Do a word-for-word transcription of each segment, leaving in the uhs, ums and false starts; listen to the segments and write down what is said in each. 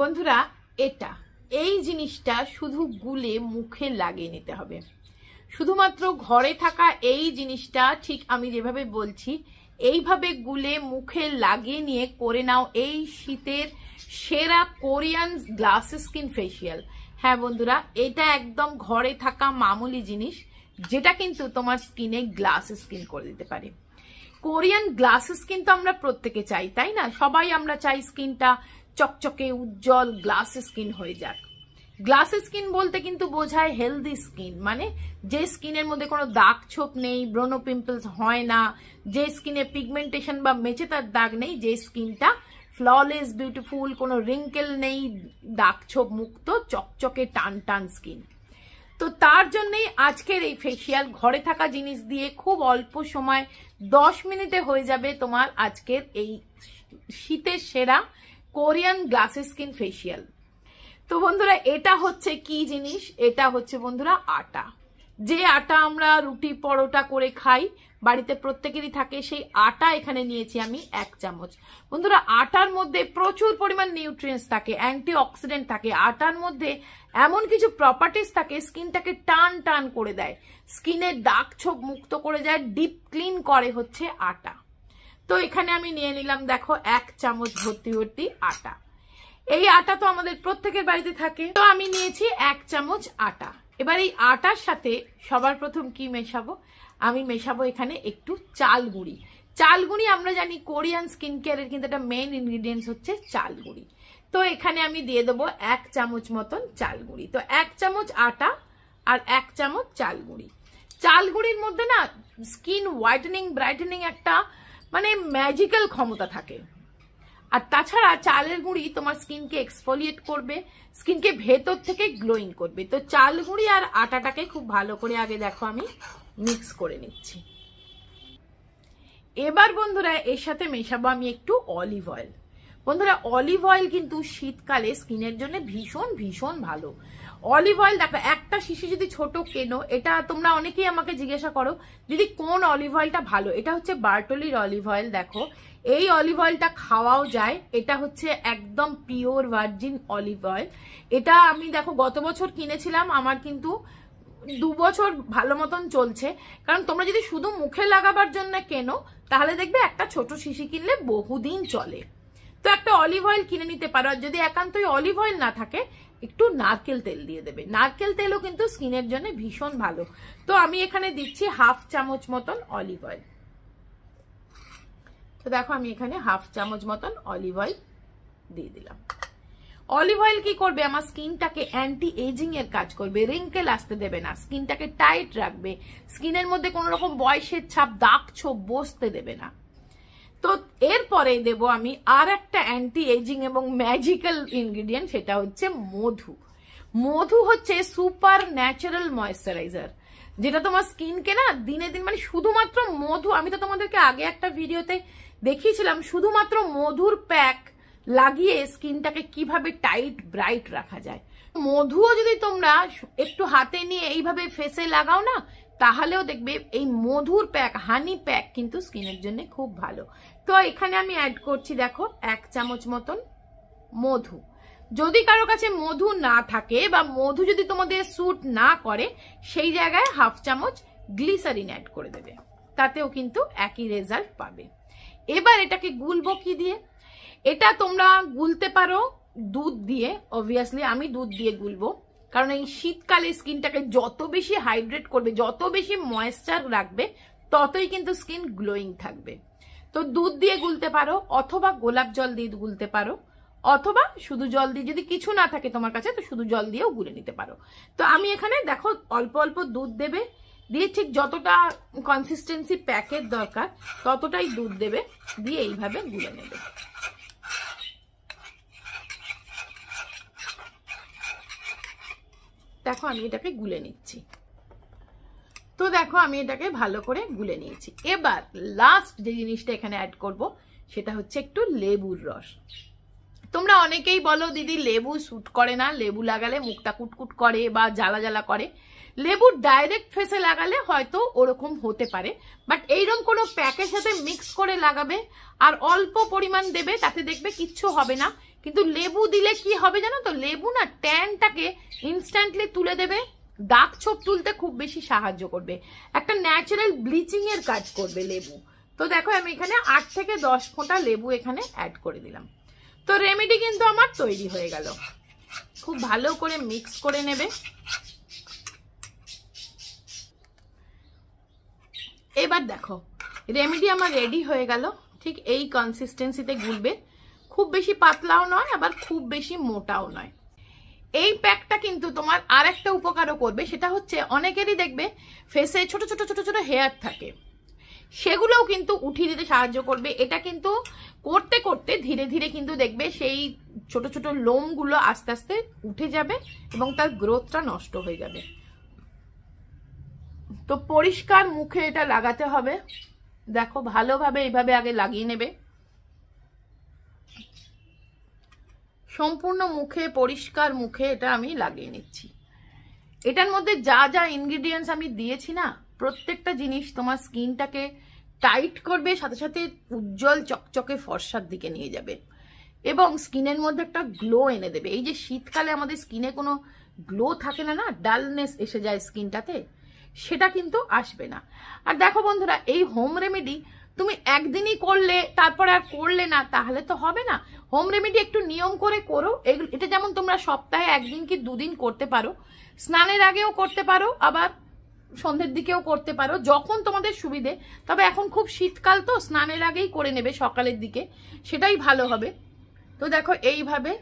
বন্ধুরা এটা এই জিনিসটা শুধু গুলে মুখে লাগিয়ে নিতে হবে। শুধুমাত্র ঘরে থাকা এই জিনিসটা ঠিক আমি যেভাবে বলছি এইভাবে গুলে মুখে লাগিয়ে নিয়ে করে নাও এই শীতের সেরা কোরিয়ান গ্লাস স্কিন ফেসিয়াল। হ্যাঁ বন্ধুরা, এটা একদম ঘরে থাকা মামুলি জিনিস যেটা কিন্তু তোমার স্কিনে গ্লাস স্কিন করে দিতে পারে। কোরিয়ান গ্লাস স্কিন তো আমরা প্রত্যেকে চাই, তাই না? সবাই আমরা চাই স্কিনটা চকচকে উজ্জ্বল গ্লাস স্কিন হয়ে যাক। গ্লাস স্কিন বলতে কিন্তু বোঝায় হেলদি স্কিন, মানে যে স্কিনের মধ্যে কোনো দাগ ছোপ নেই, ব্রোনো পিম্পলস হয় না, যে স্কিনে পিগমেন্টেশন বা মেচেতার দাগ নেই, যে স্কিনটা ফ্ললেস বিউটিফুল, কোনো রিঙ্কেল নেই, দাগ ছোপ মুক্ত চকচকে টান টান স্কিন। তো তার জন্যই আজকের এই ফেসিয়াল ঘরে থাকা জিনিস দিয়ে খুব অল্প সময় দশ মিনিটে হয়ে যাবে তোমার আজকের এই শীতের সেরা কোরিয়ান গ্লাস স্কিন ফেসিয়াল। তো বন্ধুরা এটা হচ্ছে কি জিনিস? এটা হচ্ছে বন্ধুরা আটা। যে আটা আমরা রুটি পরোটা করে খাই, বাড়িতে প্রত্যেকেরই থাকে, সেই আটা এখানে নিয়েছি আমি এক চামচ। বন্ধুরা আটার মধ্যে প্রচুর পরিমাণ নিউট্রিয়েন্টস থাকে, অ্যান্টি অক্সিডেন্ট থাকে, আটার মধ্যে এমন কিছু প্রপার্টিস থাকে স্কিনটাকে টান টান করে দেয়, স্কিনের দাগ ছোপ মুক্ত করে যায়, ডিপ ক্লিন করে হচ্ছে আটা। তো এখানে আমি নিয়ে নিলাম দেখো এক চামচ ভর্তি ভর্তি আটা। এই আটা তো আমাদের প্রত্যেকের বাড়িতে থাকে, তো আমি নিয়েছি এক চামচ আটা। এবার এই আটার সাথে সবার প্রথম কি মেশাবো? আমি মেশাবো এখানে একটু চাল গুঁড়ি। চাল গুঁড়ি আমরা জানি কোরিয়ান স্কিন কেয়ারের কিন্তু একটা মেইন ইনগ্রিডিয়েন্টস হচ্ছে চাল গুঁড়ি। তো এখানে আমি দিয়ে দেবো এক চামচ মতন চাল গুঁড়ি। তো এক চামচ আটা আর এক চামচ চাল গুঁড়ি। চাল গুঁড়ির মধ্যে না স্কিন হোয়াইটেনিং ব্রাইটেনিং একটা মানে ম্যাজিক্যাল ক্ষমতা থাকে। আর তাছাড়া চালের গুঁড়ি তোমার স্কিনকে এক্সফোলিয়েট করবে, স্কিনকে ভেতর থেকে গ্লোয়িং করবে। তো চাল গুঁড়ি আর আটাটাকে খুব ভালো করে আগে দেখো আমি মিক্স করে নিচ্ছি। এবার বন্ধুরা এর সাথে মেশাবো আমি একটু অলিভ অয়েল। বন্ধুরা অলিভ অয়েল কিন্তু শীতকালে স্কিনের জন্য ভীষণ ভীষণ ভালো। অলিভ অয়েল দেখো একটা শিশি যদি ছোট কেনো, এটা তোমরা অনেকেই আমাকে জিজ্ঞাসা করো দিদি কোন অলিভ অয়েলটা ভালো। এটা হচ্ছে বার্টলির অলিভ অয়েল। দেখো এই অলিভ অয়েলটা খাওয়াও যায়, এটা হচ্ছে একদম পিওর ভার্জিন অলিভ অয়েল। এটা আমি দেখো গত বছর কিনেছিলাম, আমার কিন্তু দু বছর ভালো মতন চলছে। কারণ তোমরা যদি শুধু মুখে লাগাবার জন্য কেনো তাহলে দেখবে একটা ছোট শিশি কিনলে বহুদিন চলে। তো একটা অলিভ অয়েল কিনে নিতে পারো। আর যদি একান্তই অলিভ অয়েল না থাকে একটু নারকেল তেল দিয়ে দেবে। নারকেল তেলও কিন্তু স্কিনের জন্য ভীষণ ভালো। তো আমি এখানে দিচ্ছি হাফ চামচ মতন অলিভ অয়েল। তো দেখো আমি এখানে হাফ চামচ মতন অলিভ অয়েল দিয়ে দিলাম। অলিভ অয়েল কি করবে? আমার স্কিনটাকে অ্যান্টি এজিং এর কাজ করবে, রিঙ্কেল আসতে দেবে না, স্কিনটাকে টাইট রাখবে, স্কিনের মধ্যে কোনো রকম বয়সের ছাপ দাগ ছোপ বসতে দেবে না। তো এরপরে দেব আমি আর একটা অ্যান্টি এজিং এবং ম্যাজিক্যাল ইনগ্রিডিয়েন্ট, সেটা হচ্ছে মধু। মধু হচ্ছে সুপার ন্যাচারাল ময়েশ্চারাইজার, যেটা তোমার স্কিনকে না দিনে দিন মানে শুধুমাত্র মধু, আমি তো তোমাদেরকে আগে একটা ভিডিওতে দেখিয়েছিলাম শুধুমাত্র মধুর প্যাক লাগিয়ে স্কিনটাকে কিভাবে টাইট ব্রাইট রাখা যায়। মধুও যদি তোমরা একটু হাতে নিয়ে এইভাবে ফেসে লাগাও না, তাহলেও দেখবে এই মধুর প্যাক, হানি প্যাক কিন্তু স্কিনের জন্য খুব ভালো। তো এখানে আমি অ্যাড করছি দেখো এক চামচ মতন মধু। যদি কারো কাছে মধু না থাকে বা মধু যদি তোমাদের স্যুট না করে, সেই জায়গায় হাফ চামচ গ্লিসারিন অ্যাড করে দেবে, তাতেও কিন্তু একই রেজাল্ট পাবে। এবার এটাকে গুলবো কি দিয়ে? এটা তোমরা গুলতে পারো দুধ দিয়ে। অবভিয়াসলি আমি দুধ দিয়ে গুলবো, কারণ এই শীতকালে স্কিনটাকে যত বেশি হাইড্রেট করবে, যত বেশি ময়েশ্চার রাখবে, ততই কিন্তু স্কিন গ্লোয়িং থাকবে। তো দুধ দিয়ে গুলতে পারো, অথবা গোলাপ জল দিয়ে গুলতে পারো, অথবা শুধু জল দিয়ে, যদি কিছু না থাকে তোমার কাছে তো শুধু জল দিয়েও গুলে নিতে পারো। তো আমি এখানে দেখো অল্প অল্প দুধ দেবে, দিয়ে ঠিক যতটা কনসিস্টেন্সি প্যাকের দরকার ততটাই দুধ দেবে, দিয়ে এইভাবে গুলে নেবে। দেখো আমি এটাকে গুলে নিচ্ছি। তো দেখো আমি এটাকে ভালো করে গুলে নিয়েছি। এবার লাস্ট যে জিনিসটা এখানে অ্যাড করব সেটা হচ্ছে একটু লেবুর রস। তোমরা অনেকেই বলো দিদি লেবু স্যুট করে না, লেবু লাগালে মুখটা কুটকুট করে বা জ্বালা জ্বালা করে। লেবু ডাইরেক্ট ফেসে লাগালে হয়তো ওরকম হতে পারে, বাট এইরকম কোনো প্যাকের সাথে মিক্স করে লাগাবে আর অল্প পরিমাণ দেবে, তাতে দেখবে কিচ্ছু হবে না। কিন্তু লেবু দিলে কি হবে জানো তো, লেবু না ট্যানটাকে ইনস্ট্যান্টলি তুলে দেবে, দাগ ছোপ তুলতে খুব বেশি সাহায্য করবে, একটা ন্যাচারাল ব্লিচিং এর কাজ করবে লেবু। তো দেখো আমি এখানে আট থেকে দশ ফোঁটা লেবু এখানে অ্যাড করে দিলাম। তো রেমেডি কিন্তু আমার তৈরি হয়ে গেল। খুব ভালো করে মিক্স করে নেবে। এবার দেখো রেমেডি আমার রেডি হয়ে গেল। ঠিক এই কনসিস্টেন্সিতে গুলবে, খুব বেশি পাতলাও নয় আবার খুব বেশি মোটাও নয়। এই প্যাকটা কিন্তু তোমার আর একটা উপকারও করবে, সেটা হচ্ছে অনেকেরই দেখবে ফেসে ছোট ছোট ছোট ছোট হেয়ার থাকে, সেগুলোও কিন্তু উঠিয়ে দিতে সাহায্য করবে। এটা কিন্তু করতে করতে ধীরে ধীরে কিন্তু দেখবে সেই ছোট ছোট লোমগুলো আস্তে আস্তে উঠে যাবে এবং তার গ্রোথটা নষ্ট হয়ে যাবে। তো পরিষ্কার মুখে এটা লাগাতে হবে। দেখো ভালোভাবে এইভাবে আগে লাগিয়ে নেবে, সম্পূর্ণ মুখে পরিষ্কার মুখে এটা আমি লাগিয়ে নিচ্ছি। এটার মধ্যে যা যা ইনগ্রিডিয়েন্টস আমি দিয়েছি না, প্রত্যেকটা জিনিস তোমার স্কিনটাকে টাইট করবে, সাথে সাথে উজ্জ্বল চকচকে ফর্সার দিকে নিয়ে যাবে এবং স্কিনের মধ্যে একটা গ্লো এনে দেবে। এই যে শীতকালে আমাদের স্কিনে কোনো গ্লো থাকে না, না ডালনেস এসে যায় স্কিনটাতে, সেটা কিন্তু আসবে না। আর দেখো বন্ধুরা, এই হোম রেমেডি তুমি একদিনই করলে তারপরে আর করলে না, তাহলে তো হবে না। হোম রেমেডি একটু নিয়ম করে করো। এটা যেমন তোমরা সপ্তাহে একদিন কি দুদিন করতে পারো, স্নানের আগেও করতে পারো, আবার সন্ধ্যের দিকেও করতে পারো, যখন তোমাদের সুবিধে। তবে এখন খুব শীতকাল, তো স্নানের আগেই করে নেবে সকালের দিকে, সেটাই ভালো হবে। তো দেখো এইভাবে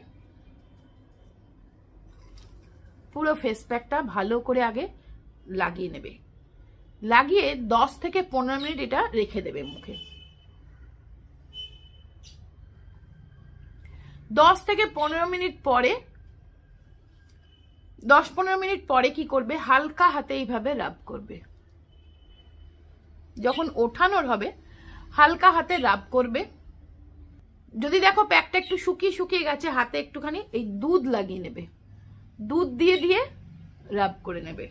পুরো ফেস প্যাকটা ভালো করে আগে লাগিয়ে নেবে, লাগিয়ে দশ থেকে পনেরো মিনিট এটা রেখে দেবে মুখে। দশ থেকে পনেরো মিনিট পরে দশ পনেরো মিনিট পরে কি করবে, হালকা হাতে এইভাবে রাব করবে। যখন ওঠানোর হবে হালকা হাতে রাব করবে। যদি দেখো প্যাকটা একটু শুকিয়ে শুকিয়ে গেছে, হাতে একটুখানি এই দুধ লাগিয়ে নেবে, দুধ দিয়ে দিয়ে রাব করে নেবে।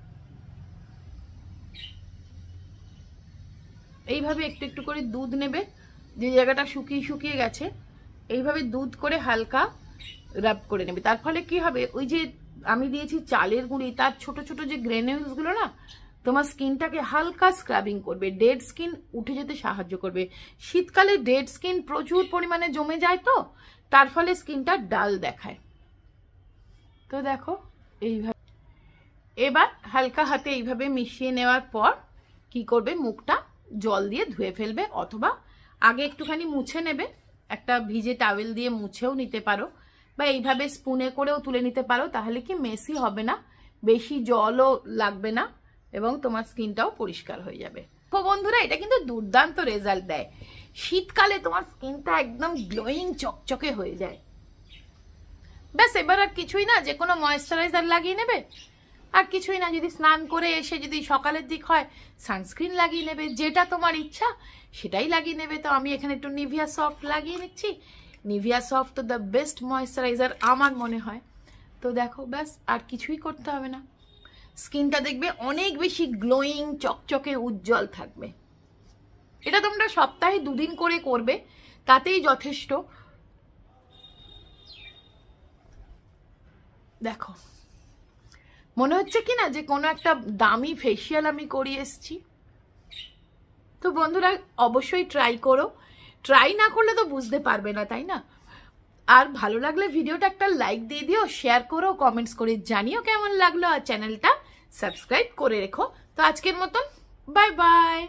এইভাবে একটু একটু করে দুধ নেবে, যে জায়গাটা শুকিয়ে শুকিয়ে গেছে এইভাবে দুধ করে হালকা রাব করে নেবে। তার ফলে কি হবে, ওই যে আমি দিয়েছি চালের গুঁড়ি, তার ছোট ছোট যে গ্রেনিউলস গুলো না, তোমার স্কিনটাকে হালকা স্ক্রাবিং করবে, ডেড স্কিন উঠে যেতে সাহায্য করবে। শীতকালে ডেড স্কিন প্রচুর পরিমাণে জমে যায়, তো তার ফলে স্কিনটা ডাল দেখায়। তো দেখো এইভাবে এবার হালকা হাতে এইভাবে মিশিয়ে নেওয়ার পর কি করবে, মুখটা জল দিয়ে ধুয়ে ফেলবে, অথবা আগে একটুখানি মুছে নেবে, একটা ভিজে টাওয়েল দিয়ে মুছেও নিতে পারো, বা এইভাবে স্পুনে করেও তুলে নিতে পারো। তাহলে কি মেসি হবে না, বেশি জলও লাগবে না এবং তোমার স্কিনটাও পরিষ্কার হয়ে যাবে। তো বন্ধুরা, এটা কিন্তু দুর্দান্ত রেজাল্ট দেয়। শীতকালে তোমার স্কিনটা একদম গ্লোয়িং চকচকে হয়ে যায়। ব্যাস এবার আর কিছুই না, যে কোনো ময়েশ্চারাইজার লাগিয়ে নেবে, আর কিছুই না। যদি স্নান করে এসে যদি সকালের দিক হয়, সানস্ক্রিন লাগিয়ে নেবে, যেটা তোমার ইচ্ছা সেটাই লাগিয়ে নেবে। তো আমি এখানে একটু নিভিয়া সফট লাগিয়ে নিচ্ছি। নিভিয়া সফট তো দ্য বেস্ট ময়েশ্চারাইজার আমার মনে হয়। তো দেখো ব্যাস আর কিছুই করতে হবে না, স্কিনটা দেখবে অনেক বেশি গ্লোয়িং চকচকে উজ্জ্বল থাকবে। এটা তোমরা সপ্তাহে দুদিন করে করবে, তাতেই যথেষ্ট। দেখো মনে হচ্ছে কি না যে কোনো একটা দামি ফেসিয়াল আমি করিয়ে এসছি। তো বন্ধুরা অবশ্যই ট্রাই করো, ট্রাই না করলে তো বুঝতে পারবে না, তাই না? আর ভালো লাগলে ভিডিওটা একটা লাইক দিয়ে দিও, শেয়ার করো, কমেন্টস করে জানিও কেমন লাগলো, আর চ্যানেলটা সাবস্ক্রাইব করে রেখো। তো আজকের মতন বাই বাই।